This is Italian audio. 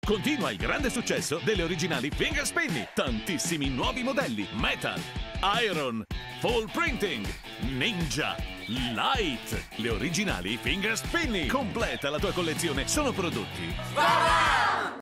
Continua il grande successo delle originali Finger Spinny. Tantissimi nuovi modelli: Metal, Iron, Full Printing, Ninja, Light. Le originali Finger Spinny. Completa la tua collezione. Sono prodotti